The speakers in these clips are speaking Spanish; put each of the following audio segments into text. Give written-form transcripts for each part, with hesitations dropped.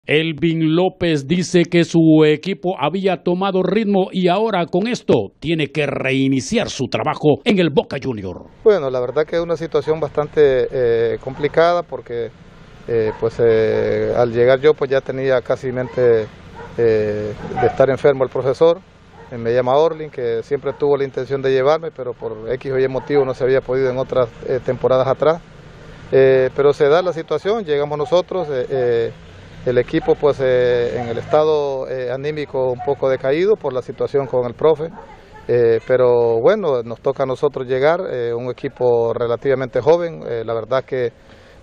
Elvin López dice que su equipo había tomado ritmo y ahora con esto tiene que reiniciar su trabajo en el Boca Junior. Bueno, la verdad que es una situación bastante complicada porque al llegar yo pues ya tenía casi mente de estar enfermo el profesor. Me llama Orlin, que siempre tuvo la intención de llevarme, pero por X o Y motivo no se había podido en otras temporadas atrás. Pero se da la situación, llegamos nosotros, el equipo pues en el estado anímico un poco decaído por la situación con el profe, pero bueno, nos toca a nosotros llegar, un equipo relativamente joven, la verdad que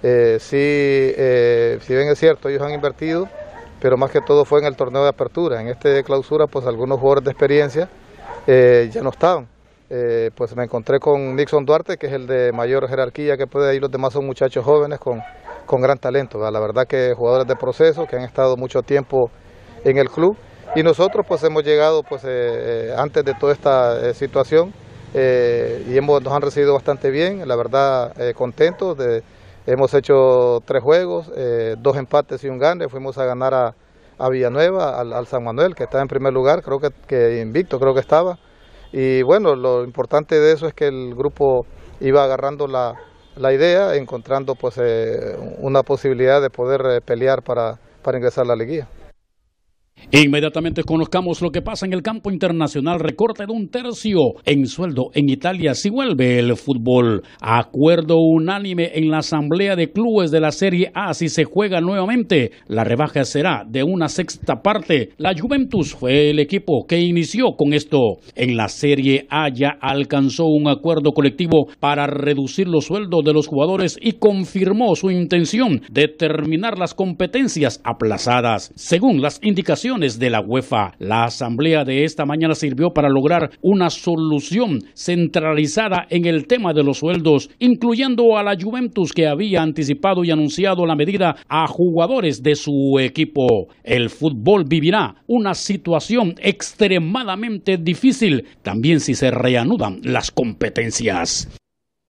si bien es cierto, ellos han invertido, pero más que todo fue en el torneo de apertura. En este de clausura pues algunos jugadores de experiencia ya no estaban. Pues me encontré con Nixon Duarte, que es el de mayor jerarquía que puede ir, los demás son muchachos jóvenes con gran talento, ¿verdad? La verdad que jugadores de proceso que han estado mucho tiempo en el club, y nosotros pues hemos llegado pues antes de toda esta situación y nos han recibido bastante bien, la verdad contentos. Hemos hecho 3 juegos, 2 empates y un gane. Fuimos a ganar a Villanueva, al San Manuel, que está en primer lugar, creo que invicto creo que estaba. Y bueno, lo importante de eso es que el grupo iba agarrando la idea, encontrando pues una posibilidad de poder pelear para ingresar a la liguilla. Inmediatamente conozcamos lo que pasa en el campo internacional. Recorte de 1/3 en sueldo en Italia si vuelve el fútbol. Acuerdo unánime en la asamblea de clubes de la Serie A si se juega nuevamente. La rebaja será de 1/6 parte. La Juventus fue el equipo que inició con esto. En la Serie A ya alcanzó un acuerdo colectivo para reducir los sueldos de los jugadores y confirmó su intención de terminar las competencias aplazadas. Según las indicaciones de la UEFA, la asamblea de esta mañana sirvió para lograr una solución centralizada en el tema de los sueldos, incluyendo a la Juventus, que había anticipado y anunciado la medida a jugadores de su equipo. El fútbol vivirá una situación extremadamente difícil, también si se reanudan las competencias.